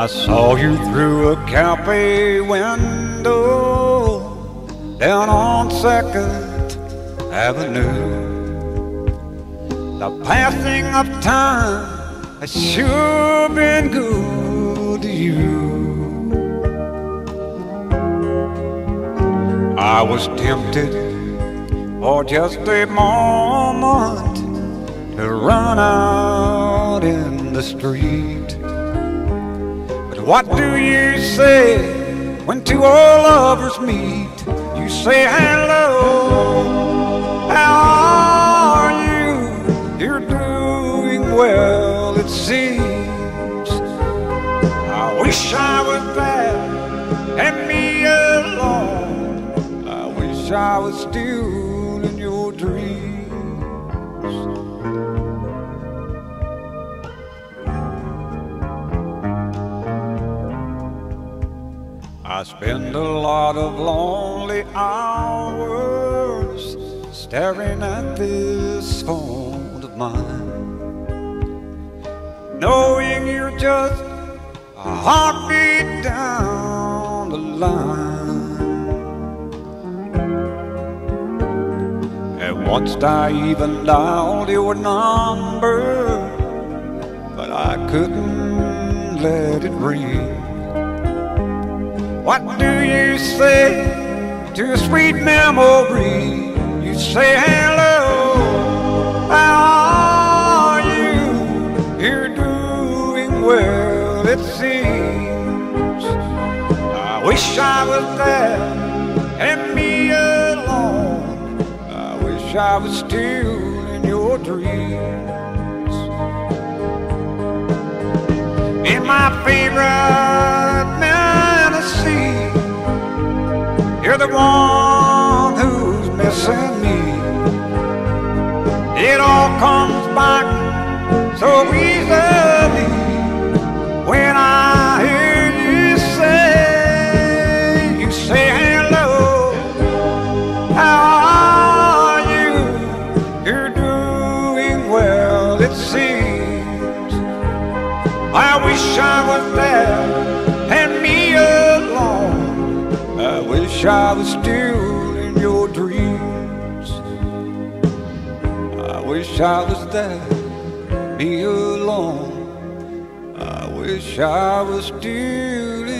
I saw you through a cafe window down on 2nd Avenue. The passing of time has sure been good to you. I was tempted for just a moment to run out in the street. But what do you say when two old lovers meet? You say hello, how are you? You're doing well, it seems. I wish I was there and me alone. I wish I was still in your dreams. I spend a lot of lonely hours staring at this phone of mine, knowing you're just a heartbeat down the line. And once I even dialed your number, but I couldn't let it ring. What do you say to a sweet memory? You say hello, how are you? You're doing well, it seems. I wish I was there and me alone. I wish I was still in your dreams. In my favorite Tennessee, you're the one who's missing me. It all comes back so easily when I hear you say hello, how are you? You're doing well, it seems. I wish I was there and me alone. I wish I was still in your dreams. I wish I was there, me alone. I wish I was still